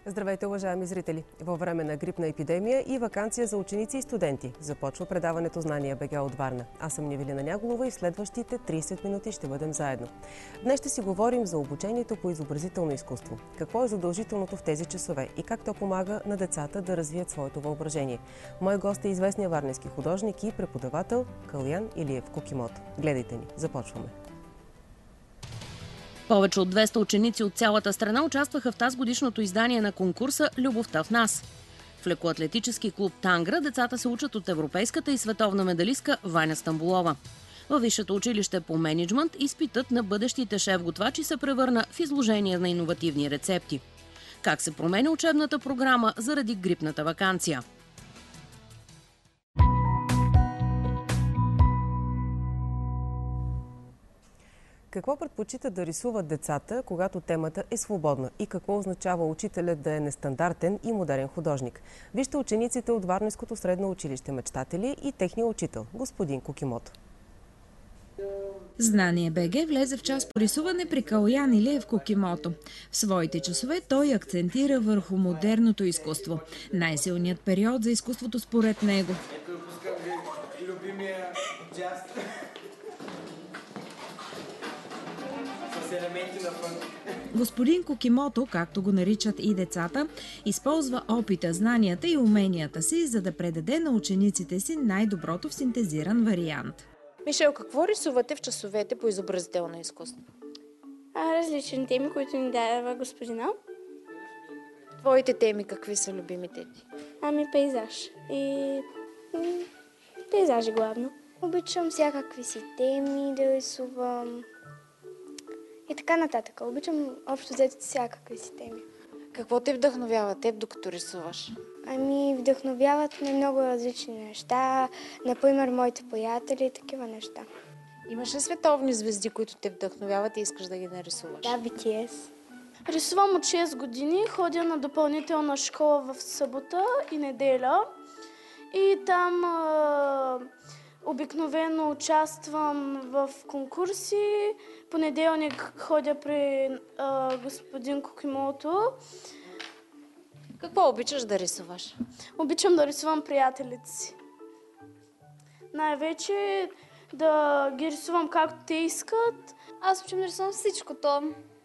Здравейте, уважаеми зрители! Във време на грипна епидемия и ваканция за ученици и студенти започва предаването Знания БГ от Варна. Аз съм Невелина Няголова и в следващите 30 минути ще бъдем заедно. Днес ще си говорим за обучението по изобразително изкуство. Какво е задължителното в тези часове и как то помага на децата да развият своето въображение. Мой гост е известният варненски художник и преподавател Калоян Илиев Кукимото. Гледайте ни! Започваме! Повече от 200 ученици от цялата страна участваха в тазгодишното издание на конкурса «Любовта в нас». В лекоатлетически клуб Тангра децата се учат от европейската и световна медалистка Ваня Стамболова. Във висшето училище по мениджмънт изпитът на бъдещите шеф-готвачи се превърна в изложение на иновативни рецепти. Как се променя учебната програма заради грипната ваканция? Какво предпочитат да рисуват децата, когато темата е свободна? И какво означава учителят да е нестандартен и модерен художник? Вижте учениците от Варненското средно училище Мечтатели и техния учител, господин Кукимото. Знание БГ влезе в час по рисуване при Калоян Илиев Кукимото. В своите часове той акцентира върху модерното изкуство. Най-силният период за изкуството според него. Ето пускам ви любимия джаз. Елементи на фънк. Господин Кукимото, както го наричат и децата, използва опита, знанията и уменията си, за да предаде на учениците си най-доброто в синтезиран вариант. Мишел, какво рисувате в часовете по изобразително изкуство? Различни теми, които ни дава господина. Твоите теми какви са любимите ти? Пейзаж. И пейзажи главно. Обичам всякакви си теми да рисувам. И така нататък. Обичам общо взето всякакви си теми. Какво те вдъхновява теб, докато рисуваш? Вдъхновяват ме много различни неща. Например, моите приятели и такива неща. Имаш ли световни звезди, които те вдъхновяват и искаш да ги нарисуваш? Да, BTS. Рисувам от 6 години. Ходя на допълнителна школа в събота и неделя. И там обикновено участвам в конкурси. Понеделник ходя при господин Кукимото. Какво обичаш да рисуваш? Обичам да рисувам приятелите си. Най-вече да ги рисувам както те искат. Аз обичам да рисувам всичкото.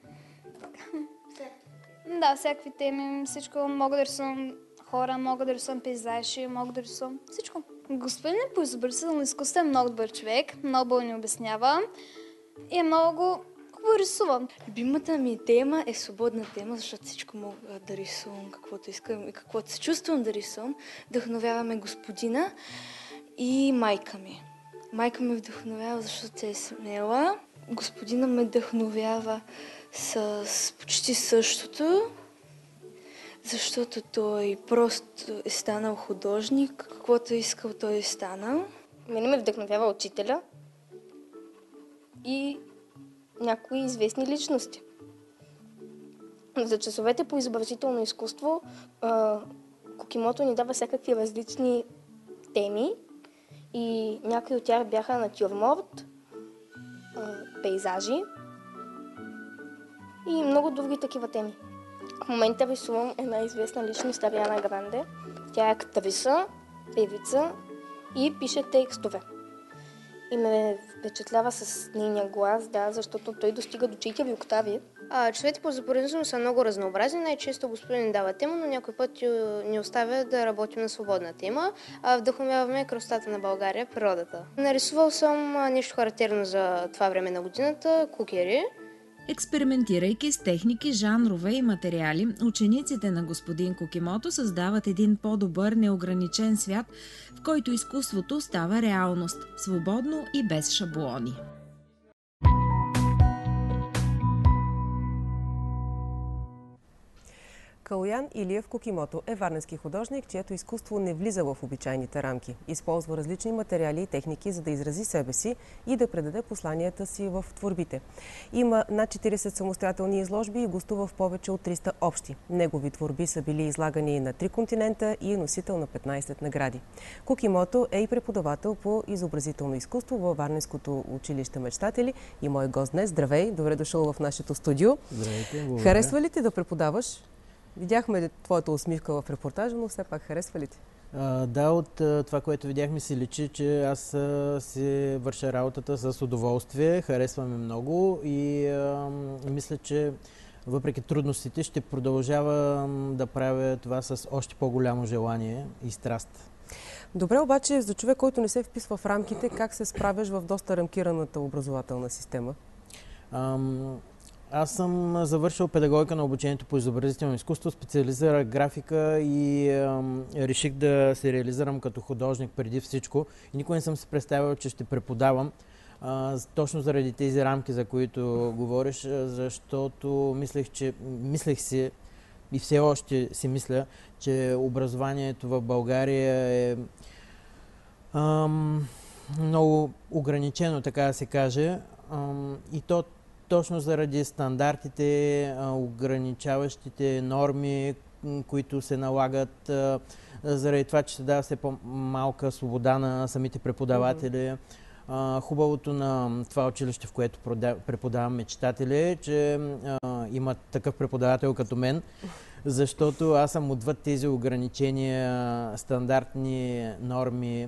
Да, всякакви теми, всичко. Мога да рисувам хора, мога да рисувам пейзажи, мога да рисувам всичко. Господин по изобразително изкуство е много добър човек, много ни обяснява и е много хубаво рисувам. Любимата ми тема е свободна тема, защото всичко мога да рисувам, каквото искам и каквото се чувствам да рисувам. Вдъхновяваме господина и майка ми. Майка ме вдъхновява, защото тя е смела. Господина ме вдъхновява с почти същото, защото той просто е станал художник, каквото е искал, той е станал. Мене ме вдъхновява учителя и някои известни личности. За часовете по изобразително изкуство Кукимото ни дава всякакви различни теми и някои от тях бяха натюрморт, пейзажи и много други такива теми. В момента рисувам една известна личност Ариана Гранде. Тя е актриса, певица и пише текстове. И ме впечатлява с нейния глас, защото той достига до 4 октави. Часовете по изобразително са много разнообразни. Най-често господин дава тема, но някой път ни оставя да работим на свободна тема. Вдъхновяваме красотата на България, природата. Нарисувал съм нещо характерно за това време на годината – кукери. Експериментирайки с техники, жанрове и материали, учениците на господин Кукимото създават един по-добър, неограничен свят, в който изкуството става реалност, свободно и без шаблони. Калоян Илиев Кукимото е варненски художник, чието изкуство не влиза в обичайните рамки. Използва различни материали и техники, за да изрази себе си и да предаде посланията си в творбите. Има над 40 самостоятелни изложби и гостува в повече от 300 общи. Негови творби са били излагани на 3 континента и е носител на 15 награди. Кукимото е и преподавател по изобразително изкуство във Варненското училище Мечтатели и мой гост днес. Здравей, добре дошъл в нашето студио. Здравейте, благодаря. Харесва ли ти да преподаваш? Видяхме твоята усмивка в репортажа, но все пак харесва ли ти? Да, от това, което видяхме, си личи, че аз си върша работата с удоволствие, харесваме много и мисля, че въпреки трудностите ще продължавам да правя това с още по-голямо желание и страст. Добре, обаче за човек, който не се вписва в рамките, как се справяш в доста рамкираната образователна система? Аз съм завършил педагогика на обучението по изобразително изкуство, специализирах графика и реших да се реализирам като художник преди всичко. И никога не съм си представил, че ще преподавам. Точно заради тези рамки, за които говориш, защото мислех си и все още си мисля, че образованието в България е много ограничено, така да се каже. И то точно заради стандартите, ограничаващите норми, които се налагат, заради това, че се дава все по-малка свобода на самите преподаватели. Хубавото на това училище, в което преподавам мечтатели, е, че има такъв преподавател като мен, защото аз съм отвъд тези ограничения, стандартни норми.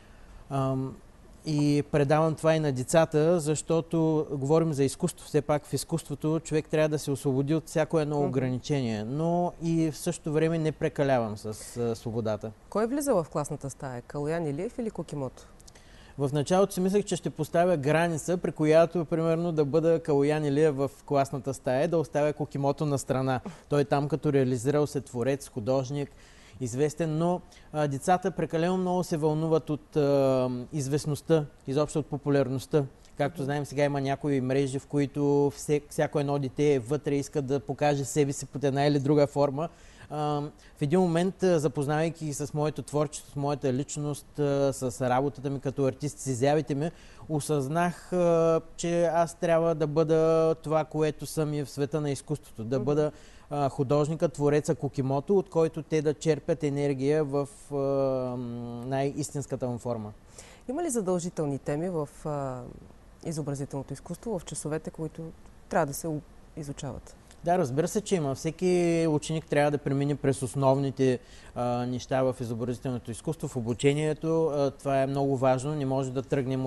И предавам това и на децата, защото говорим за изкуство. Все пак в изкуството човек трябва да се освободи от всяко едно ограничение, но и в същото време не прекалявам с свободата. Кой влиза в класната стая? Калоян Илиев или Кокимото? В началото си мислех, че ще поставя граница, при която, примерно, да бъда Калоян Илиев в класната стая, да оставя Кокимото на страна. Той там като реализирал се творец, художник, известен, но децата прекалено много се вълнуват от известността, изобщо от популярността. Както знаем, сега има някои мрежи, в които всяко едно дете вътре иска да покаже себе си под една или друга форма. В един момент, запознавайки с моето творчество, с моята личност, с работата ми като артист, с изявите ми, осъзнах, че аз трябва да бъда това, което съм и в света на изкуството. Да бъда художника, твореца Кокимото, от който те да черпят енергия в най-истинската му форма. Има ли задължителни теми в изобразителното изкуство, в часовете, които трябва да се изучават? Да, разбира се, че има. Всеки ученик трябва да премине през основните неща в изобразителното изкуство, в обучението. Това е много важно. Не може да тръгнем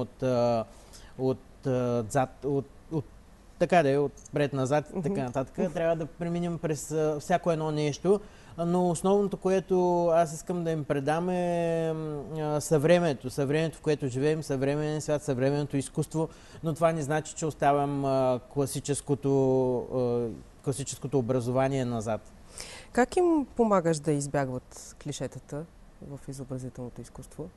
отпред-назад и така нататък. Трябва да преминем през всяко едно нещо. Но основното, което аз искам да им предам е съвремието. Съвремието, в което живеем, съвременен свят, съвременното изкуство. Но това не значи, че оставям класическото образование назад. Как им помагаш да избягват клишетата в изобразителното изкуство?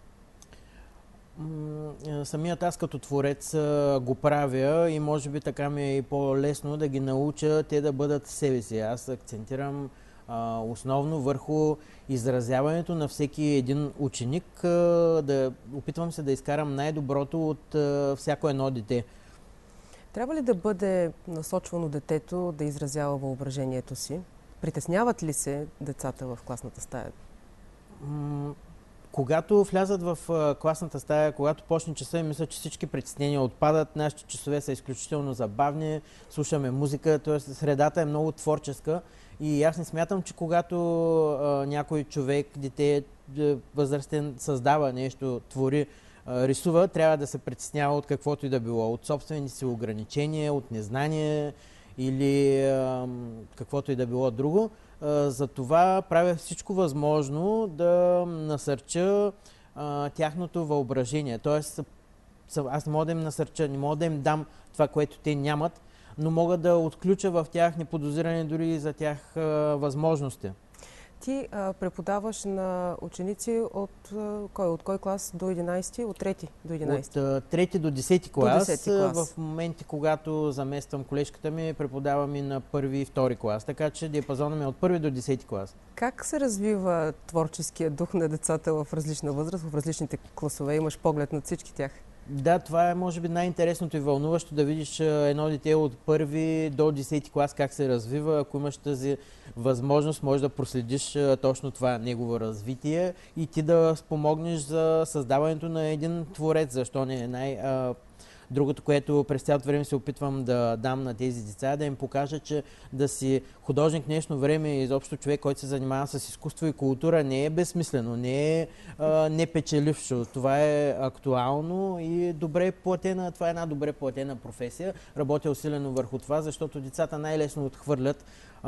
Самият аз като творец го правя и може би така ми е и по-лесно да ги науча те да бъдат себе си. Аз акцентирам основно върху изразяването на всеки един ученик, опитвам се да изкарам най-доброто от всяко едно дете. Трябва ли да бъде насочвано детето да изразява въображението си? Притесняват ли се децата в класната стая? Когато влязат в класната стая, когато почне часа, мисля, че всички притеснения отпадат. Нашите часове са изключително забавни, слушаме музика, т.е. средата е много творческа. И аз не смятам, че когато някой човек, дете, възрастен, създава нещо, твори, рисува, трябва да се притеснява от каквото и да било. От собствени си ограничения, от незнание или каквото и да било друго. Затова правя всичко възможно да насърча тяхното въображение. Тоест, аз не мога да им насърча, не мога да им дам това, което те нямат, но мога да отключа в тях неподозиране дори за тях възможности. Ти преподаваш на ученици от кой клас до 11? От 3 до 11? От 3 до 10 клас. До 10 клас. В моменти, когато замествам колежката ми, преподавам и на 1 и 2 клас. Така че диапазона ми е от 1 до 10 клас. Как се развива творческия дух на децата в различна възраст, в различните класове? Имаш поглед над всички тях. Да, това е може би най-интересното и вълнуващо да видиш едно дете от 1 до 10 клас как се развива. Ако имаш тази възможност, може да проследиш точно това негово развитие и ти да спомогнеш за създаването на един творец. Защо не? Другото, което през цялото време се опитвам да дам на тези деца, да им покажа, че да си художник в днешно време и изобщо човек, който се занимава с изкуство и култура, не е безсмислено, не е непечелившо. Това е актуално и добре платена, това е една добре платена професия. Работя усилено върху това, защото децата най-лесно отхвърлят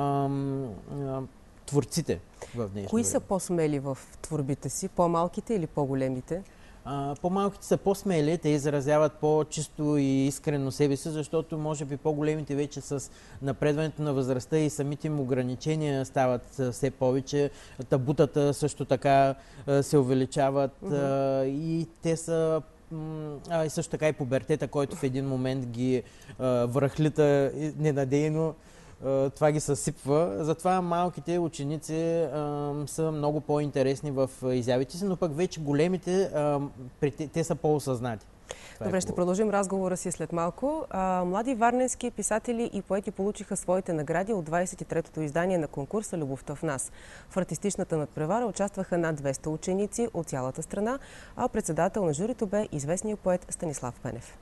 творците в днешно Кои време. са по-смели в творбите си? По-малките или по-големите? По-малките са по-смели, те изразяват по-чисто и искрено себе си, защото може би по-големите вече с напредването на възрастта и самите им ограничения стават все повече. Табутата също така се увеличават и те са и също така и пубертета, който в един момент ги връхлита ненадейно. Това ги съсипва. Затова малките ученици са много по-интересни в изявите си, но пък вече големите, те са по-осъзнати. Добре, ще продължим разговора си след малко. Млади варненски писатели и поети получиха своите награди от 23-то издание на конкурса "Любовта в нас". В артистичната надпревара участваха над 200 ученици от цялата страна, а председател на журито бе известният поет Станислав Пенев.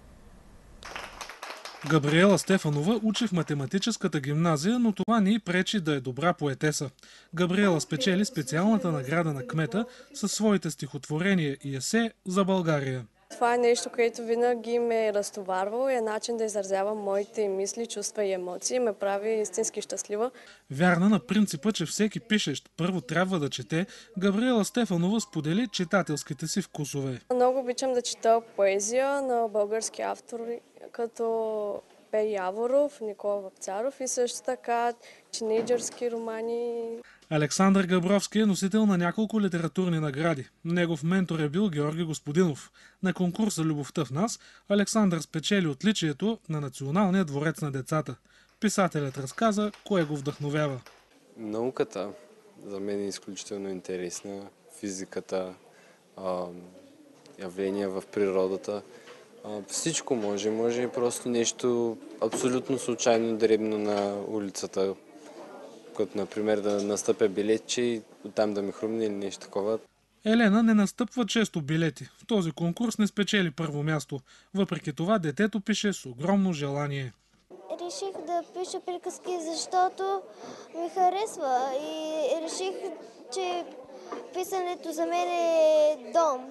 Габриела Стефанова учи в математическата гимназия, но това не й пречи да е добра поетеса. Габриела спечели специалната награда на кмета със своите стихотворения и есе за България. Това е нещо, което винаги ме е разтоварвало и е начин да изразявам моите мисли, чувства и емоции и ме прави истински щастлива. Вярна на принципа, че всеки пишещ първо трябва да чете, Габриела Стефанова сподели читателските си вкусове. Много обичам да чета поезия на български автори, като Пе Яворов, Никола Вапцаров и също така тинейджърски романи. Александър Габровски е носител на няколко литературни награди. Негов ментор е бил Георги Господинов. На конкурса "Любовта в нас" Александър спечели отличието на Националния дворец на децата. Писателят разказа кое го вдъхновява. Науката за мен е изключително интересна. Физиката, явления в природата. Всичко може и просто нещо абсолютно случайно дребно на улицата, като например да настъпя билетче и оттам да ми хрумне или нещо такова. Елена не настъпва често билети. В този конкурс не спечели първо място. Въпреки това детето пише с огромно желание. Реших да пиша приказки, защото ми харесва и реших, че писането за мен е дом,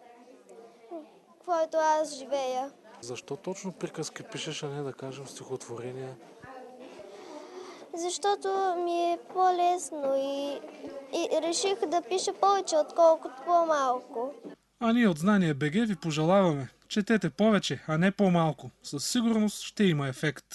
в който аз живея. Защо точно приказки пишеш, а не да кажем стихотворения? Защото ми е по-лесно и реших да пиша повече, отколкото по-малко. А ние от Знание БГ ви пожелаваме. Четете повече, а не по-малко. Със сигурност ще има ефект.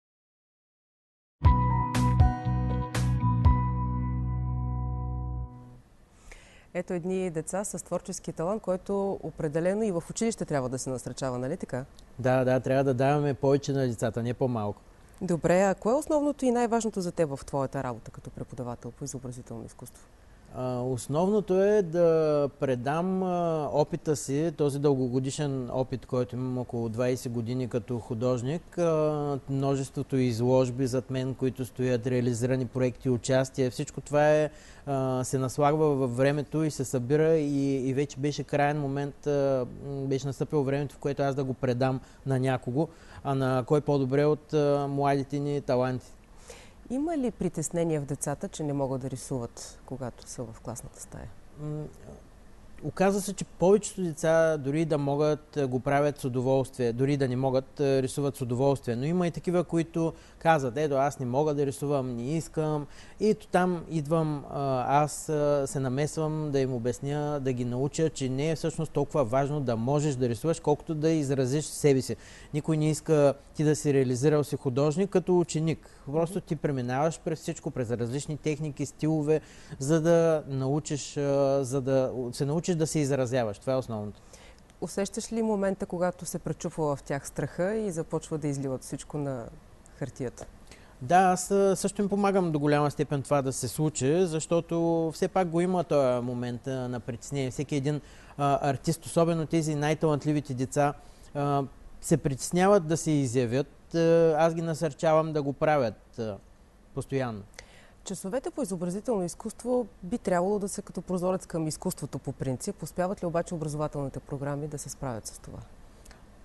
Ето едни деца с творчески талант, който определено и в училище трябва да се насръчава, нали така? Да, трябва да даваме повече на децата, не по-малко. Добре, а кое е основното и най-важното за теб в твоята работа като преподавател по изобразително изкуство? Основното е да предам опита си, този дългогодишен опит, който имам около 20 години като художник, множеството изложби зад мен, които стоят, реализирани проекти, участия, всичко това се наслагва във времето и се събира и вече беше краен момент, беше настъпило времето, в което аз да го предам на някого, а на кой по-добре от младите ни таланти. Има ли притеснение в децата, че не могат да рисуват, когато са в класната стая? Оказва се, че повечето деца, дори да могат, го правят с удоволствие, дори да не могат, рисуват с удоволствие. Но има и такива, които казват, ето аз не мога да рисувам, не искам. И там идвам, аз се намесвам да им обясня, да ги науча, че не е всъщност толкова важно да можеш да рисуваш, колкото да изразиш себе си. Никой не иска ти да си реализирал си художник като ученик. Просто ти преминаваш през всичко, през различни техники, стилове, за да научиш, за да се научиш да се изразяваш. Това е основното. Усещаш ли момента, когато се пречупва в тях страха и започва да изливат всичко на хартията? Да, аз също им помагам до голяма степен това да се случи, защото все пак го има този момент на притеснение. Всеки един артист, особено тези най-талантливите деца, се притесняват да се изявят. Аз ги насърчавам да го правят постоянно. Часовете по изобразително изкуство би трябвало да са като прозорец към изкуството по принцип. Успяват ли обаче образователните програми да се справят с това?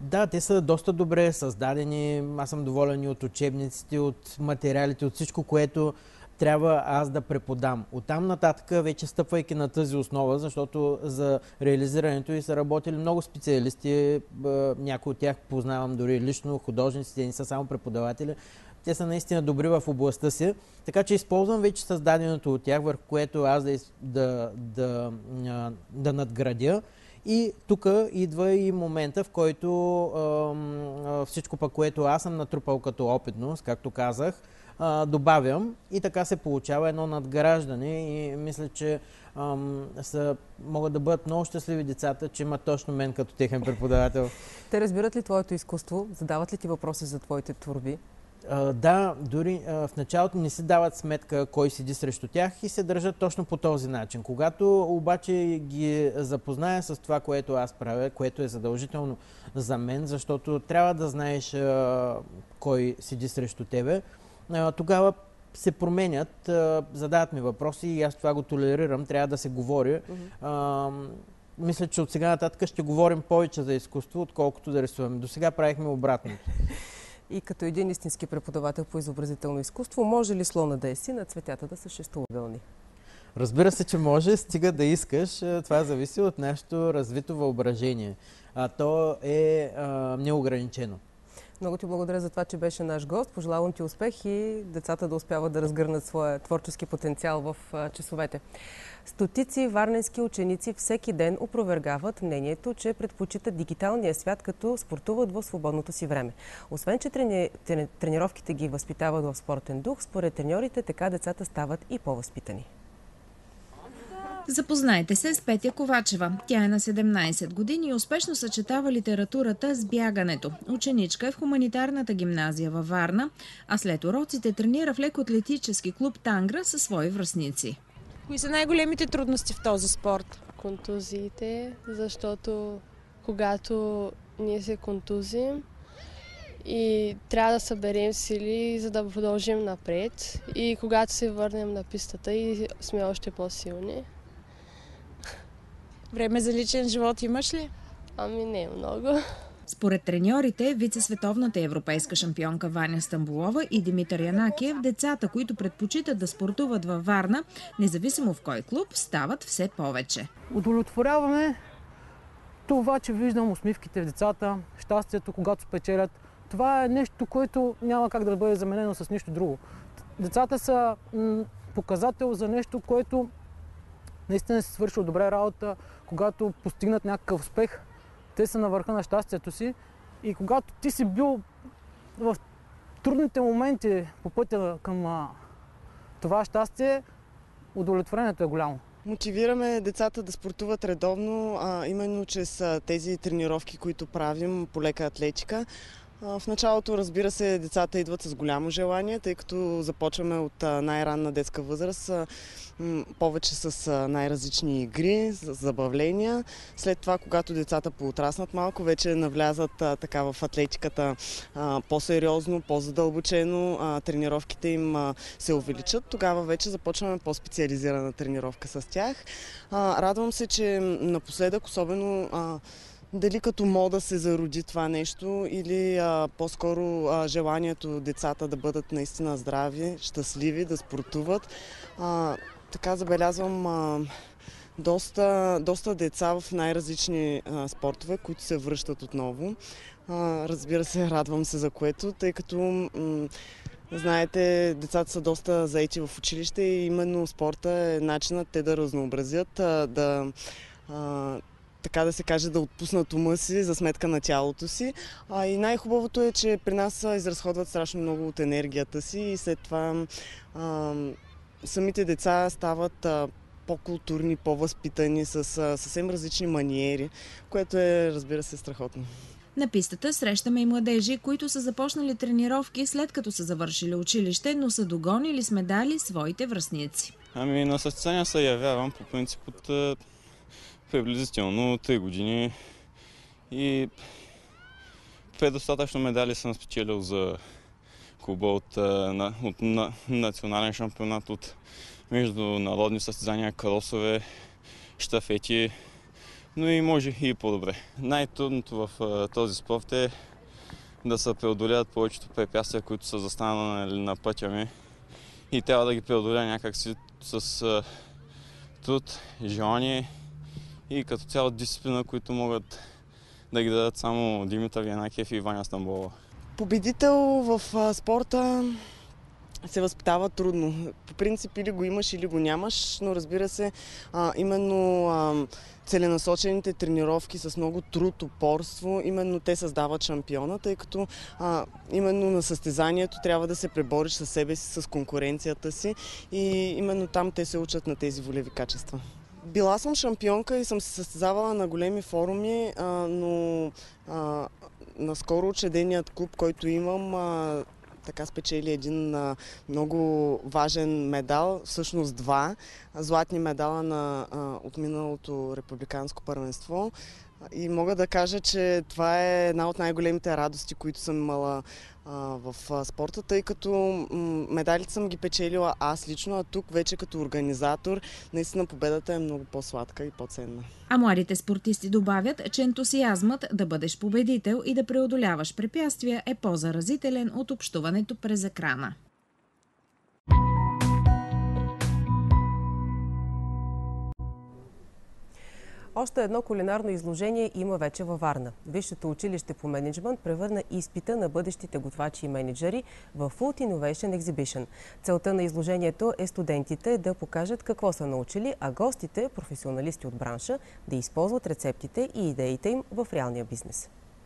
Да, те са доста добре създадени. Аз съм доволен и от учебниците, от материалите, от всичко, което трябва аз да преподам. Оттам нататък, вече стъпвайки на тази основа, защото за реализирането и са работили много специалисти, някои от тях познавам дори лично, художниците не са само преподаватели, те са наистина добри в областта си, така че използвам вече създаденото от тях, върху което аз да надградя. И тук идва и момента, в който всичко пък, което аз съм натрупал като опитност, както казах, добавям и така се получава едно надграждане и мисля, че могат да бъдат много щастливи децата, че имат точно мен като техен преподавател. Те разбират ли твоето изкуство? Задават ли ти въпроси за твоите творби? Да, дори в началото не си дават сметка кой седи срещу тях и се държат точно по този начин. Когато обаче ги запозная с това, което аз правя, което е задължително за мен, защото трябва да знаеш кой седи срещу тебе, тогава се променят, задават ми въпроси и аз това го толерирам, трябва да се говори. Мисля, че от сега нататък ще говорим повече за изкуство, отколкото да рисуваме. До сега правихме обратното. И като един истински преподавател по изобразително изкуство, може ли слона да е син, а цветята да са шестоъгълни? Разбира се, че може, стига да искаш. Това зависи от нашето развито въображение. То е неограничено. Много ти благодаря за това, че беше наш гост. Пожелавам ти успех и децата да успяват да разгърнат своя творчески потенциал в часовете. Стотици варненски ученици всеки ден опровергават мнението, че предпочитат дигиталния свят, като спортуват в свободното си време. Освен, че тренировките ги възпитават в спортен дух, според треньорите така децата стават и по-възпитани. Запознайте се с Петя Ковачева. Тя е на 17 години и успешно съчетава литературата с бягането. Ученичка е в хуманитарната гимназия във Варна, а след уроците тренира в лекоатлетически клуб Тангра със свои връстници. Кои са най-големите трудности в този спорт? Контузиите, защото когато ние се контузим и трябва да съберем сили, за да продължим напред, и когато се върнем на пистата и сме още по-силни. Време за личен живот имаш ли? Ами не много. Според треньорите, вице-световната европейска шампионка Ваня Стамбулова и Димитър Янакиев, децата, които предпочитат да спортуват във Варна, независимо в кой клуб, стават все повече. Удовлетворяваме това, че виждам усмивките в децата, щастието, когато спечелят. Това е нещо, което няма как да бъде заменено с нищо друго. Децата са показател за нещо, което наистина си свършил добре работа, когато постигнат някакъв успех. Те са на върха на щастието си и когато ти си бил в трудните моменти по пътя към това щастие, удовлетворението е голямо. Мотивираме децата да спортуват редовно, именно чрез тези тренировки, които правим по лека атлетика. В началото, разбира се, децата идват с голямо желание, тъй като започваме от най-ранна детска възраст, повече с най-различни игри, забавления. След това, когато децата поотраснат малко, вече навлязат така в атлетиката по-сериозно, по-задълбочено, тренировките им се увеличат. Тогава вече започваме по-специализирана тренировка с тях. Радвам се, че напоследък, особено дали като мода се зароди това нещо или по-скоро желанието децата да бъдат наистина здрави, щастливи, да спортуват. Така забелязвам доста деца в най-различни спортове, които се връщат отново. Разбира се, радвам се за което, тъй като знаете, децата са доста заети в училище и именно спорта е начинът те да разнообразят, така да се каже, да отпуснат ума си за сметка на тялото си. И най-хубавото е, че при нас изразходват страшно много от енергията си и след това самите деца стават по-културни, по-възпитани, с съвсем различни маниери, което е, разбира се, страхотно. На пистата срещаме и младежи, които са започнали тренировки след като са завършили училище, но са догонили с медали своите връстници. Ами на състезания се явявам по принцип от приблизително 3 години и предостатъчно медали съм спечелил за клуба от национален шампионат, от международни състезания, кросове, щафети. но и може и по-добре. Най-трудното в този спорт е да се преодолят повечето препятствия, които са застанали на пътя ми и трябва да ги преодоля някакси с труд, желание и като цяло дисциплина, които могат да ги дадат само Димитър Янакиев и Ваня Стамболова. Победител в спорта се възпитава трудно. По принцип или го имаш, или го нямаш, но разбира се, именно целенасочените тренировки с много труд, упорство, именно те създават шампиона, тъй като именно на състезанието трябва да се пребориш със себе си, с конкуренцията си и именно там те се учат на тези волеви качества. Била съм шампионка и съм се състезавала на големи форуми, но наскоро учреденият клуб, който имам, така спечели един много важен медал, всъщност два златни медала на отминалото републиканско първенство. И мога да кажа, че това е една от най-големите радости, които съм имала в спорта, тъй като медалите съм ги печелила аз лично, а тук вече като организатор наистина победата е много по-сладка и по-ценна. А младите спортисти добавят, че ентусиазмът да бъдеш победител и да преодоляваш препятствия е по-заразителен от общуването през екрана. Още едно кулинарно изложение има вече във Варна. Висшето училище по мениджмънт превърна изпита на бъдещите готвачи и мениджъри в Food Innovation Exhibition. Целта на изложението е студентите да покажат какво са научили, а гостите, професионалисти от бранша, да използват рецептите и идеите им в реалния бизнес.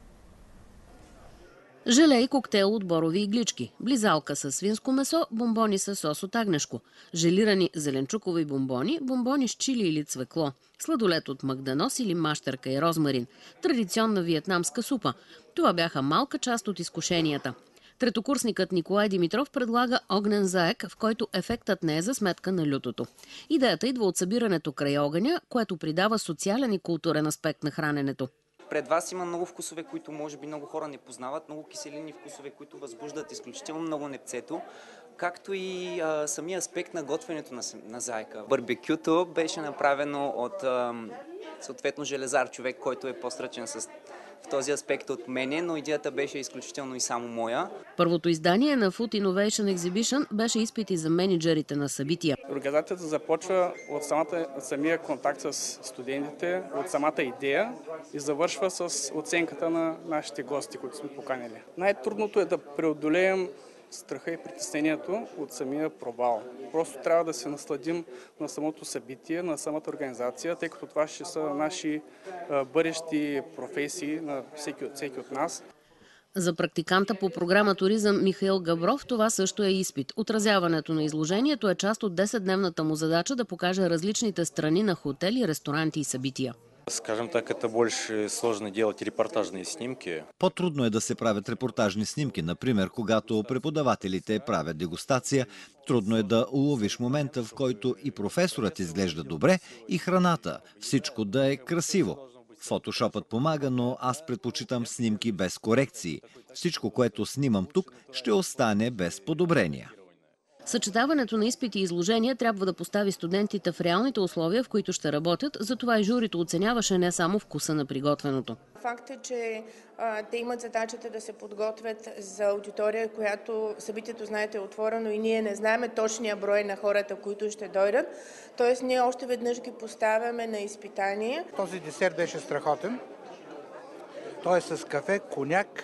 Желе и коктейл от борови иглички, близалка с свинско месо, бомбони с сос от агнешко, желирани зеленчукови бомбони, бомбони с чили или цвекло, сладолет от магданос или мащерка и розмарин, традиционна виетнамска супа. Това бяха малка част от изкушенията. Третокурсникът Николай Димитров предлага огнен заек, в който ефектът не е за сметка на лютото. Идеята идва от събирането край огъня, което придава социален и културен аспект на храненето. Пред вас има много вкусове, които може би много хора не познават, много киселини вкусове, които възбуждат изключително много непцето, както и самия аспект на готвенето на заека. Барбекюто беше направено от съответно железар, човек, който е по-сръчен в този аспект от мене, но идеята беше изключително и само моя. Първото издание на Food Innovation Exhibition беше изпити за мениджърите на събития. Организацията започва от самия контакт с студентите, от самата идея и завършва с оценката на нашите гости, които сме поканили. Най-трудното е да преодолеем страха и притеснението от самия провал. Просто трябва да се насладим на самото събитие, на самата организация, тъй като това ще са наши бъдещи професии на всеки от нас. За практиканта по програма Туризъм Михаил Габров това също е изпит. Отразяването на изложението е част от 10-дневната му задача да покаже различните страни на хотели, ресторанти и събития. Скажем так, это больше сложно делать репортажные снимки. По-трудно е да се правят репортажни снимки. Например, когато преподавателите правят дегустация, трудно е да уловиш момента, в който и професорът изглежда добре, и храната. Всичко да е красиво. Фотошопът помага, но аз предпочитам снимки без корекции. Всичко, което снимам тук, ще остане без подобрения. Съчетаването на изпити и изложения трябва да постави студентите в реалните условия, в които ще работят, затова и журито оценяваше не само вкуса на приготвеното. Факт е, че те имат задачата да се подготвят за аудитория, която събитието, знаете, е отворено и ние не знаем точния брой на хората, които ще дойдат. Тоест ние още веднъж ги поставяме на изпитание. Този десерт беше страхотен. Той е с кафе, коняк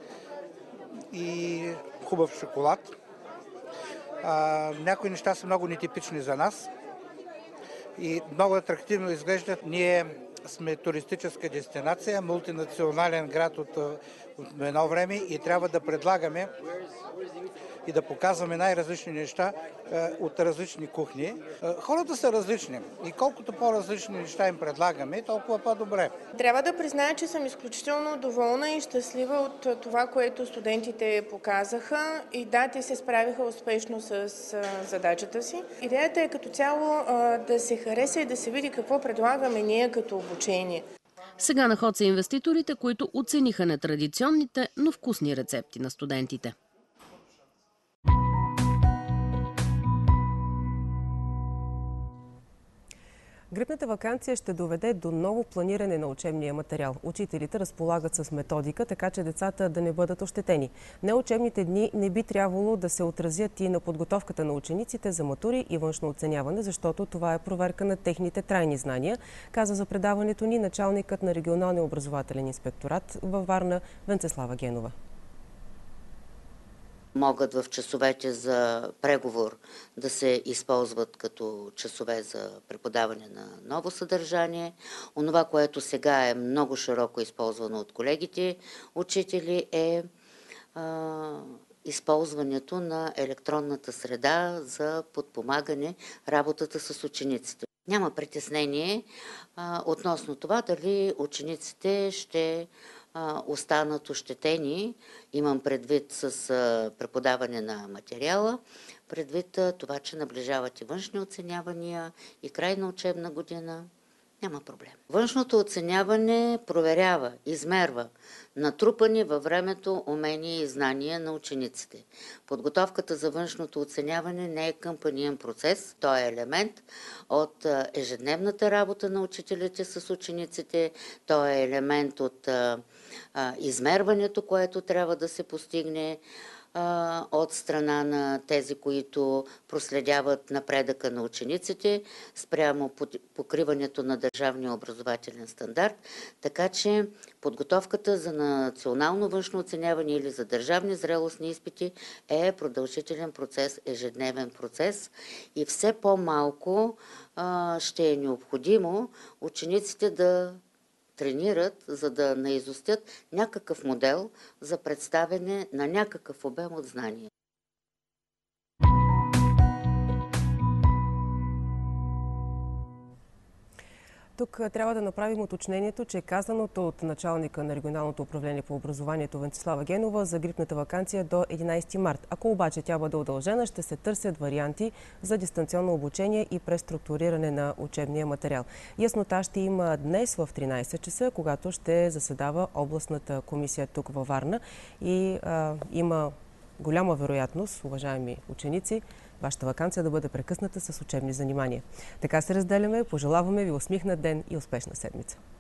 и хубав шоколад. Някои неща са много нетипични за нас и много атрактивно изглеждат. Ние сме туристическа дестинация, мултинационален град от едно време и трябва да предлагаме и да показваме най-различни неща от различни кухни. Хората са различни и колкото по-различни неща им предлагаме, толкова по-добре. Трябва да призная, че съм изключително доволна и щастлива от това, което студентите показаха. И да, те се справиха успешно с задачата си. Идеята е като цяло да се хареса и да се види какво предлагаме ние като обучение. Сега на ход са инвеститорите, които оцениха нетрадиционните, но вкусни рецепти на студентите. Грипната ваканция ще доведе до ново планиране на учебния материал. Учителите разполагат с методика, така че децата да не бъдат ощетени. Неучебните дни не би трябвало да се отразят и на подготовката на учениците за матури и външно оценяване, защото това е проверка на техните трайни знания, каза за предаването ни началникът на регионалния образователен инспекторат във Варна Венцеслава Генова. Могат в часовете за преговор да се използват като часове за преподаване на ново съдържание. Онова, което сега е много широко използвано от колегите учители, е използването на електронната среда за подпомагане работата с учениците. Няма притеснение относно това дали учениците ще останат ощетени, имам предвид с преподаване на материала, предвид това, че наближават и външни оценявания и край на учебна година. Няма проблем. Външното оценяване проверява, измерва натрупани във времето умения и знания на учениците. Подготовката за външното оценяване не е кампаниен процес, той е елемент от ежедневната работа на учителите с учениците, той е елемент от измерването, което трябва да се постигне от страна на тези, които проследяват напредъка на учениците спрямо покриването на държавния образователен стандарт. Така че подготовката за национално външно оценяване или за държавни зрелостни изпити е продължителен процес, ежедневен процес и все по-малко ще е необходимо учениците да тренират, за да наизустят някакъв модел за представяне на някакъв обем от знания. Тук трябва да направим уточнението, че казаното от началника на регионалното управление по образованието Венцеслава Генова за грипната ваканция до 11 март. Ако обаче тя бъде удължена, ще се търсят варианти за дистанционно обучение и преструктуриране на учебния материал. Яснота ще има днес в 13 часа, когато ще заседава областната комисия тук във Варна и има голяма вероятност, уважаеми ученици, вашата ваканция да бъде прекъсната с учебни занимания. Така се разделяме. Пожелаваме ви усмихнат ден и успешна седмица.